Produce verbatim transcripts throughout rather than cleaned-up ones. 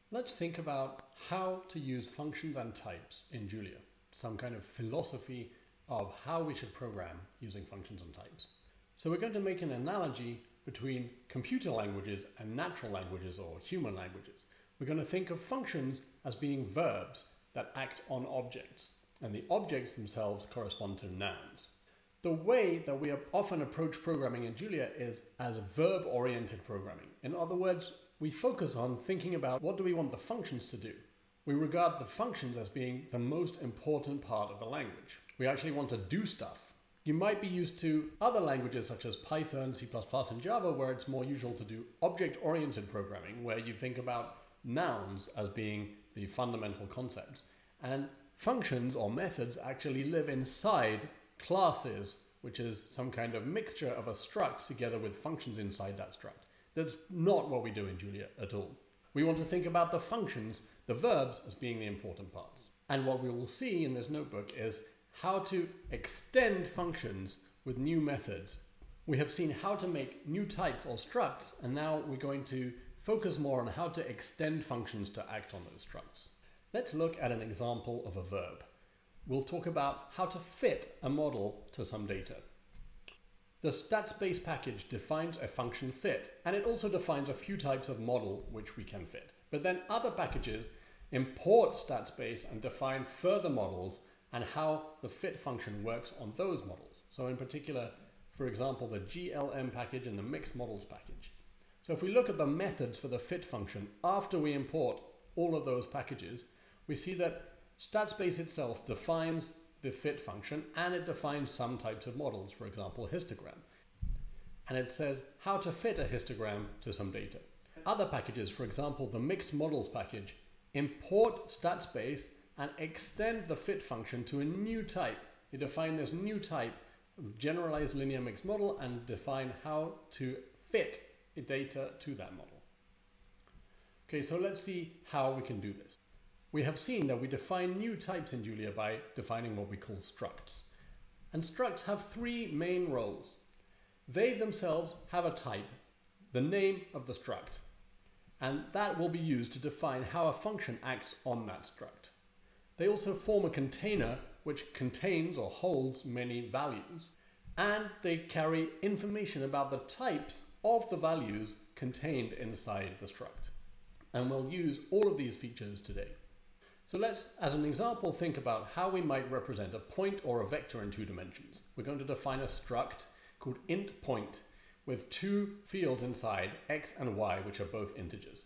Let's think about how to use functions and types in Julia, some kind of philosophy of how we should program using functions and types. So we're going to make an analogy between computer languages and natural languages or human languages. We're going to think of functions as being verbs that act on objects, and the objects themselves correspond to nouns. The way that we often approach programming in Julia is as verb-oriented programming. In other words, we focus on thinking about what do we want the functions to do. We regard the functions as being the most important part of the language. We actually want to do stuff. You might be used to other languages such as Python, C plus plus, and Java, where it's more usual to do object-oriented programming, where you think about nouns as being the fundamental concepts. And functions or methods actually live inside classes, which is some kind of mixture of a struct together with functions inside that struct. That's not what we do in Julia at all. We want to think about the functions, the verbs, as being the important parts. And what we will see in this notebook is how to extend functions with new methods. We have seen how to make new types or structs, and now we're going to focus more on how to extend functions to act on those structs. Let's look at an example of a verb. We'll talk about how to fit a model to some data. The statspace package defines a function fit, and it also defines a few types of model which we can fit. But then other packages import statspace and define further models and how the fit function works on those models. So in particular, for example, the G L M package and the mixed models package. So if we look at the methods for the fit function after we import all of those packages, we see that statspace itself defines the fit function, and it defines some types of models, for example, histogram. And it says how to fit a histogram to some data. Other packages, for example, the mixed models package, import statspace and extend the fit function to a new type. They define this new type of generalized linear mixed model and define how to fit a data to that model. Okay, so let's see how we can do this. We have seen that we define new types in Julia by defining what we call structs. And structs have three main roles. They themselves have a type, the name of the struct, and that will be used to define how a function acts on that struct. They also form a container which contains or holds many values, and they carry information about the types of the values contained inside the struct. And we'll use all of these features today. So let's, as an example, think about how we might represent a point or a vector in two dimensions. We're going to define a struct called int point with two fields inside, x and y, which are both integers.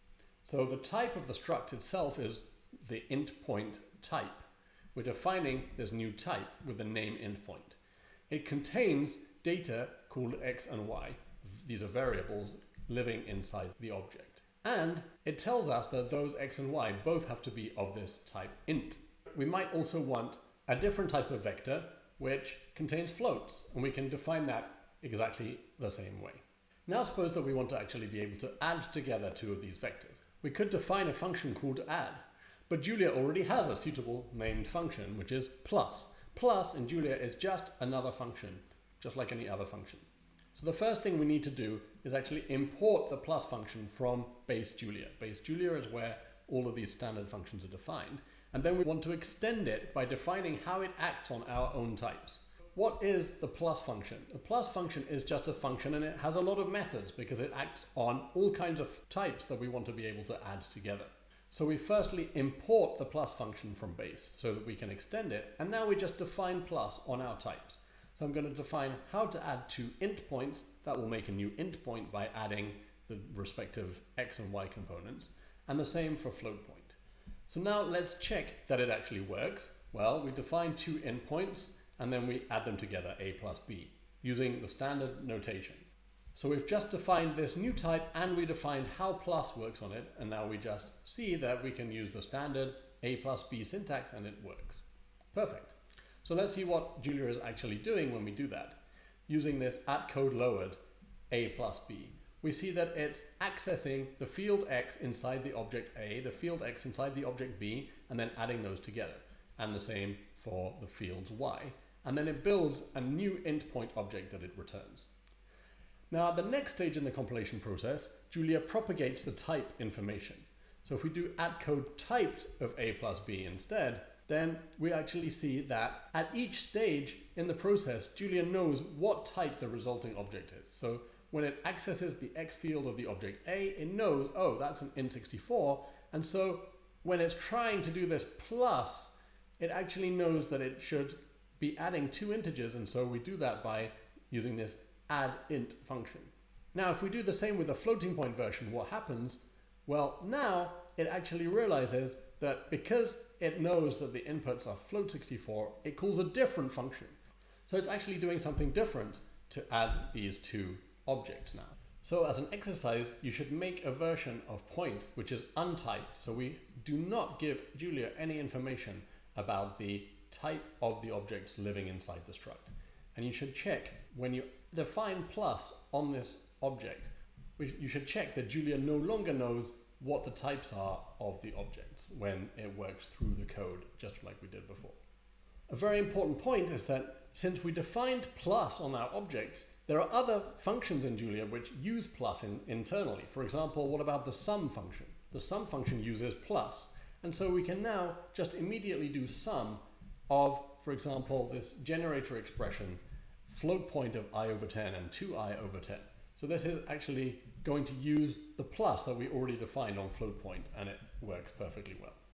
So the type of the struct itself is the int point type. We're defining this new type with the name int point. It contains data called x and y. These are variables living inside the object. And it tells us that those x and y both have to be of this type int. We might also want a different type of vector which contains floats, and we can define that exactly the same way. Now suppose that we want to actually be able to add together two of these vectors. We could define a function called add, but Julia already has a suitable named function, which is plus. Plus in Julia is just another function, just like any other function. So the first thing we need to do is actually import the plus function from base Julia. Base Julia is where all of these standard functions are defined. And then we want to extend it by defining how it acts on our own types. What is the plus function? The plus function is just a function, and it has a lot of methods because it acts on all kinds of types that we want to be able to add together. So we firstly import the plus function from base so that we can extend it, and now we just define plus on our types. So I'm going to define how to add two int points. That will make a new int point by adding the respective x and y components, and the same for float point. So now let's check that it actually works. Well, we define two int points, and then we add them together, a plus b, using the standard notation. So we've just defined this new type, and we defined how plus works on it, and now we just see that we can use the standard a plus b syntax, and it works. Perfect. So let's see what Julia is actually doing when we do that. Using this at code lowered a plus b, we see that it's accessing the field x inside the object a, the field x inside the object b, and then adding those together. And the same for the fields y. And then it builds a new int point object that it returns. Now at the next stage in the compilation process, Julia propagates the type information. So if we do add code typed of a plus b instead, then we actually see that at each stage in the process, Julia knows what type the resulting object is. So when it accesses the X field of the object A, it knows, oh, that's an int sixty-four. And so when it's trying to do this plus, it actually knows that it should be adding two integers. And so we do that by using this add int function. Now, if we do the same with the floating point version, what happens? Well, now it actually realizes that because it knows that the inputs are float sixty-four, it calls a different function. So it's actually doing something different to add these two objects now. So as an exercise, you should make a version of point which is untyped. So we do not give Julia any information about the type of the objects living inside the struct. And you should check when you define plus on this object, you should check that Julia no longer knows what the types are of the objects when it works through the code, just like we did before. A very important point is that since we defined plus on our objects, there are other functions in Julia which use plus in, internally. For example, what about the sum function? The sum function uses plus. And so we can now just immediately do sum of, for example, this generator expression, float point of I over ten and two i over ten. So this is actually going to use the plus that we already defined on float point, and it works perfectly well.